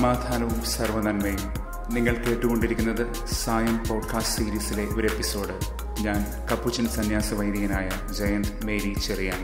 സമാധാനവും സർവ്വനന്മയും. നിങ്ങൾ കേട്ടുകൊണ്ടിരിക്കുന്നത് സായം പോഡ്കാസ്റ്റ് സീരീസിലെ ഒരു എപ്പിസോഡ്. ഞാൻ കപ്പുച്ചൻ സന്യാസ വൈദികനായ ജയന്ത് മേരി ചെറിയാൻ.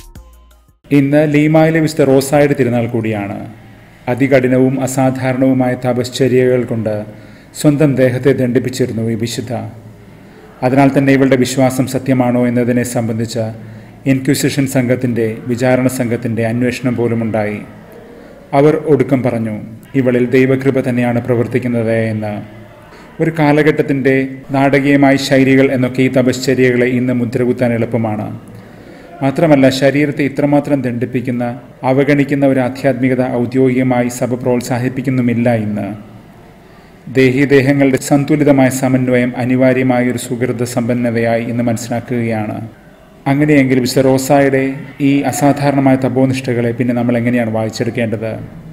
ഇന്ന് ലീമായിലെ വിശുദ്ധ റോസായുടെ തിരുനാൾ കൂടിയാണ്. അതികഠിനവും അസാധാരണവുമായ തപശ്ചര്യകൾ കൊണ്ട് സ്വന്തം ദേഹത്തെ ദണ്ഡിപ്പിച്ചിരുന്നു ഈ വിശുദ്ധ. അതിനാൽ തന്നെ ഇവളുടെ വിശ്വാസം സത്യമാണോ എന്നതിനെ സംബന്ധിച്ച ഇൻക്വിസിഷൻ സംഘത്തിൻ്റെ വിചാരണ സംഘത്തിൻ്റെ അന്വേഷണം പോലുമുണ്ടായി. അവർ ഒടുക്കം പറഞ്ഞു, ഇവളിൽ ദൈവകൃപ തന്നെയാണ് പ്രവർത്തിക്കുന്നത് എന്ന്. ഒരു കാലഘട്ടത്തിൻ്റെ നാടകീയമായ ശൈലികൾ എന്നൊക്കെ ഈ തപശ്ചര്യകളെ ഇന്ന് മുദ്രകുത്താൻ എളുപ്പമാണ്. മാത്രമല്ല, ശരീരത്തെ ഇത്രമാത്രം ദണ്ഡിപ്പിക്കുന്ന, അവഗണിക്കുന്ന ഒരു ആധ്യാത്മികത ഔദ്യോഗികമായി സഭ പ്രോത്സാഹിപ്പിക്കുന്നുമില്ല ഇന്ന്. ദേഹീദേഹങ്ങളുടെ സന്തുലിതമായ സമന്വയം അനിവാര്യമായ ഒരു സുഹൃത സമ്പന്നതയായി ഇന്ന് മനസ്സിലാക്കുകയാണ്. അങ്ങനെയെങ്കിൽ വിശുദ്ധ റോസായുടെ ഈ അസാധാരണമായ തപോനിഷ്ഠകളെ പിന്നെ നമ്മൾ എങ്ങനെയാണ് വായിച്ചെടുക്കേണ്ടത്?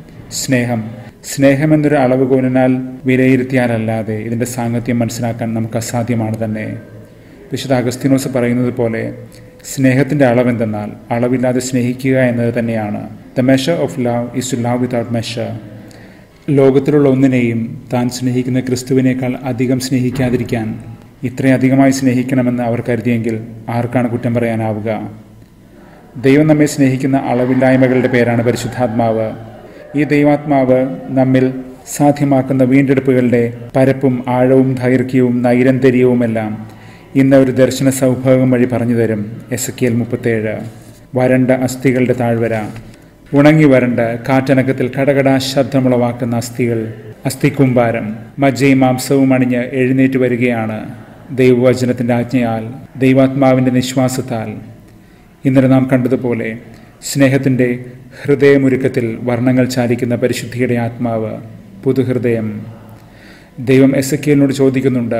സ്നേഹമെന്നൊരു അളവുകോലിനാൽ വിലയിരുത്തിയാലല്ലാതെ ഇതിൻ്റെ സാങ്കത്യം മനസ്സിലാക്കാൻ നമുക്ക് അസാധ്യമാണ് തന്നെ. വിശുദ്ധ അഗസ്തീനോസ് പറയുന്നത് പോലെ സ്നേഹത്തിൻ്റെ അളവെന്തെന്നാൽ അളവില്ലാതെ സ്നേഹിക്കുക എന്നത് തന്നെയാണ്. The measure of love is to love without measure. ലോകത്തിലുള്ള ഒന്നിനെയും താൻ സ്നേഹിക്കുന്ന ക്രിസ്തുവിനേക്കാൾ അധികം സ്നേഹിക്കാതിരിക്കാൻ ഇത്രയധികമായി സ്നേഹിക്കണമെന്ന് അവർ കരുതിയെങ്കിൽ ആർക്കാണ് കുറ്റം പറയാനാവുക? ദൈവം നമ്മെ സ്നേഹിക്കുന്ന അളവില്ലായ്മകളുടെ പേരാണ് പരിശുദ്ധാത്മാവ്. ഈ ദൈവാത്മാവ് നമ്മിൽ സാധ്യമാക്കുന്ന വീണ്ടെടുപ്പുകളുടെ പരപ്പും ആഴവും ദൈർഘ്യവും നൈരന്തര്യവുമെല്ലാം ഇന്ന് ഒരു ദർശന സൗഭാഗ്യം വഴി പറഞ്ഞു തരും. എസെക്കിയേൽ 37. വരണ്ട അസ്ഥികളുടെ താഴ്വര. ഉണങ്ങി വരണ്ട കാറ്റനക്കത്തിൽ കടകടാ ശബ്ദമുളവാക്കുന്ന അസ്ഥികൾ, അസ്ഥിക്കുമ്പാരം മജ്ജയും മാംസവും അണിഞ്ഞ് എഴുന്നേറ്റ് വരികയാണ് ദൈവവചനത്തിൻ്റെ ആജ്ഞയാൽ, ദൈവാത്മാവിൻ്റെ നിശ്വാസത്താൽ. ഇന്നലെ നാം കണ്ടതുപോലെ സ്നേഹത്തിൻ്റെ ഹൃദയമൊരുക്കത്തിൽ വർണ്ണങ്ങൾ ചാലിക്കുന്ന പരിശുദ്ധിയുടെ ആത്മാവ്, പുതുഹൃദയം. ദൈവം എസെക്കിയേലിനോട് ചോദിക്കുന്നുണ്ട്,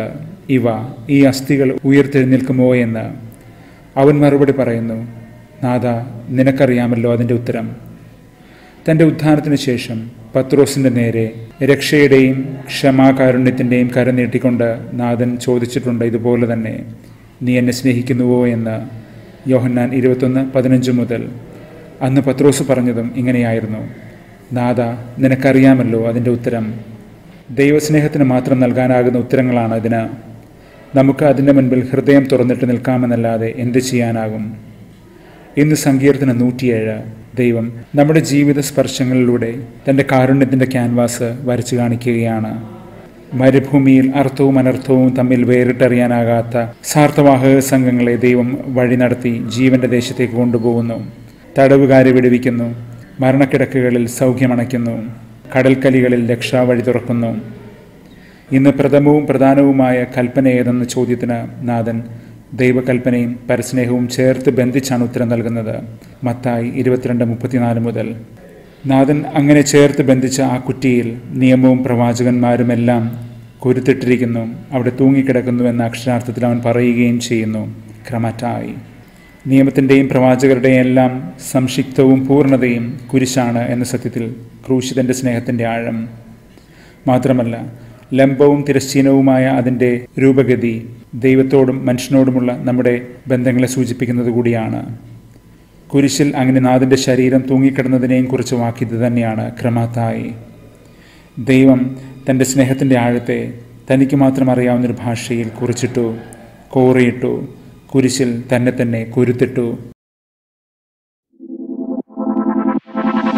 ഈ അസ്ഥികൾ ഉയർത്തെഴുന്നേൽക്കുമോ എന്ന്. അവൻ മറുപടി പറയുന്നു, നാഥ, നിനക്കറിയാമല്ലോ അതിൻ്റെ ഉത്തരം. തൻ്റെ ഉദ്ധാനത്തിന് ശേഷം പത്രോസിൻ്റെ നേരെ രക്ഷയുടെയും ക്ഷമാകാരുണ്യത്തിൻ്റെയും കരം നീട്ടിക്കൊണ്ട് നാഥൻ ചോദിച്ചിട്ടുണ്ട് ഇതുപോലെ തന്നെ, നീ എന്നെ സ്നേഹിക്കുന്നുവോ എന്ന്. യോഹന്നാൻ 21:15 മുതൽ. അന്ന് പത്രോസ് പറഞ്ഞതും ഇങ്ങനെയായിരുന്നു, നാഥ, നിനക്കറിയാമല്ലോ അതിൻ്റെ ഉത്തരം. ദൈവസ്നേഹത്തിന് മാത്രം നൽകാനാകുന്ന ഉത്തരങ്ങളാണ് ഇതിന്. നമുക്ക് അതിൻ്റെ മുൻപിൽ ഹൃദയം തുറന്നിട്ട് നിൽക്കാമെന്നല്ലാതെ എന്ത് ചെയ്യാനാകും? ഇന്ന് സങ്കീർത്തനം 107. ദൈവം നമ്മുടെ ജീവിത സ്പർശങ്ങളിലൂടെ തൻ്റെ കാരുണ്യത്തിൻ്റെ ക്യാൻവാസ് വരച്ചു കാണിക്കുകയാണ്. മരുഭൂമിയിൽ അർത്ഥവും അനർത്ഥവും തമ്മിൽ വേറിട്ടറിയാനാകാത്ത സാർത്ഥവാഹക സംഘങ്ങളെ ദൈവം വഴി നടത്തി ജീവൻ്റെ ദേശത്തേക്ക് കൊണ്ടുപോകുന്നു. തടവുകാരെ വിടുവിക്കുന്നു, മരണക്കിടക്കുകളിൽ സൗഖ്യമണയ്ക്കുന്നു, കടൽക്കലികളിൽ രക്ഷാവഴി തുറക്കുന്നു. ഇന്ന് പ്രഥമവും പ്രധാനവുമായ കൽപ്പന ഏതെന്ന ചോദ്യത്തിന് നാഥൻ ദൈവകൽപ്പനയും പരസ്നേഹവും ചേർത്ത് ബന്ധിച്ചാണ് ഉത്തരം നൽകുന്നത്. മത്തായി 22:34 മുതൽ. നാഥൻ അങ്ങനെ ചേർത്ത് ബന്ധിച്ച ആ കുറ്റിയിൽ നിയമവും പ്രവാചകന്മാരുമെല്ലാം കുരുത്തിട്ടിരിക്കുന്നു, അവിടെ തൂങ്ങിക്കിടക്കുന്നു എന്ന അക്ഷരാർത്ഥത്തിൽ അവൻ പറയുകയും ചെയ്യുന്നു. ക്രമറ്റായി നിയമത്തിൻ്റെയും പ്രവാചകരുടെയും എല്ലാം സംക്ഷിപ്തവും പൂർണ്ണതയും കുരിശാണ് എന്ന സത്യത്തിൽ ക്രൂശിതൻ്റെ സ്നേഹത്തിൻ്റെ ആഴം. മാത്രമല്ല, ലംബവും തിരശ്ചീനവുമായ അതിൻ്റെ രൂപഗതി ദൈവത്തോടും മനുഷ്യനോടുമുള്ള നമ്മുടെ ബന്ധങ്ങളെ സൂചിപ്പിക്കുന്നത് കൂടിയാണ്. കുരിശിൽ അങ്ങനെ നാഥൻ്റെ ശരീരം തൂങ്ങിക്കിടന്നതിനെയും കുറിച്ച് വാക്കിയത് തന്നെയാണ് ക്രമത്തായി. ദൈവം തൻ്റെ സ്നേഹത്തിൻ്റെ ആഴത്തെ തനിക്ക് മാത്രം അറിയാവുന്നൊരു ഭാഷയിൽ കുറിച്ചിട്ടു, കോറിയിട്ടു, കുരിശിൽ തന്നെ കുരുത്തിട്ടു.